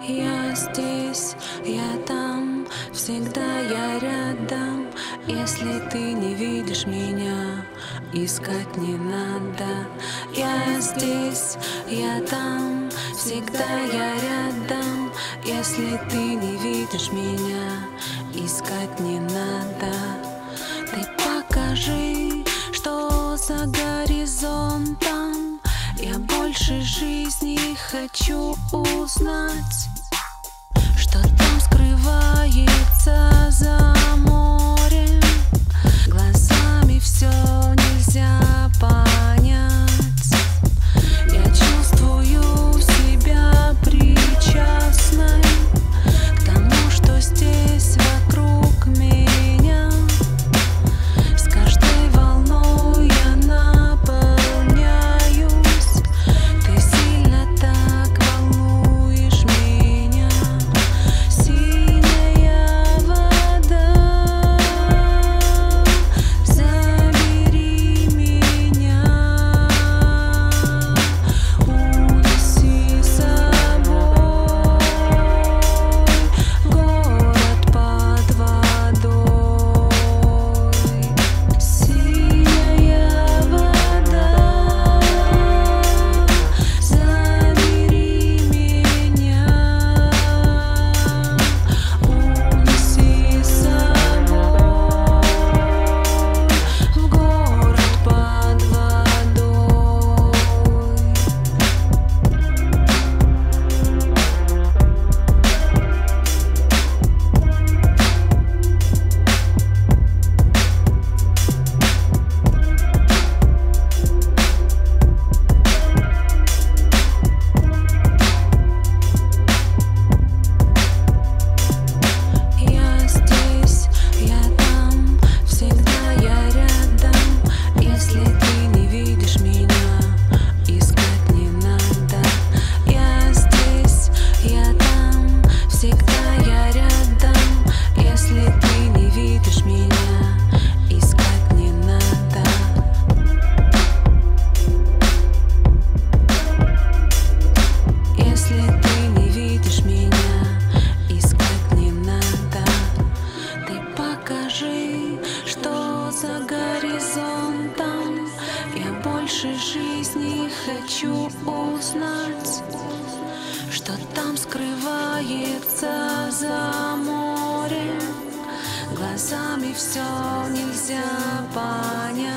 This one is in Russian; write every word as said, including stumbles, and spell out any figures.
Я здесь, я там, всегда я рядом. Если ты не видишь меня, искать не надо. Я здесь, я там, всегда я рядом. Если ты не видишь меня, искать не надо. Ты покажи, что за горизонтом. Я больше жизни хочу узнать, что там скрывается за морем. Глазами все нельзя понять. Я чувствую себя причастной к тому, что здесь вокруг меня. С каждой волной я наполняюсь. Ты сильно так волнуешь меня. Синяя вода, забери меня, унеси с собой в город под водой. Синяя вода, забери меня, унеси с собой в город под водой. Я здесь, я там, всегда я рядом. Если ты не видишь меня, искать не надо. Я здесь, я там, всегда я рядом. Если ты не видишь меня, искать не надо. Если ты не видишь меня, искать не надо. Ты покажи, что за горизонтом. Я больше жизни хочу узнать, что там скрывается за морем. Глазами все нельзя понять.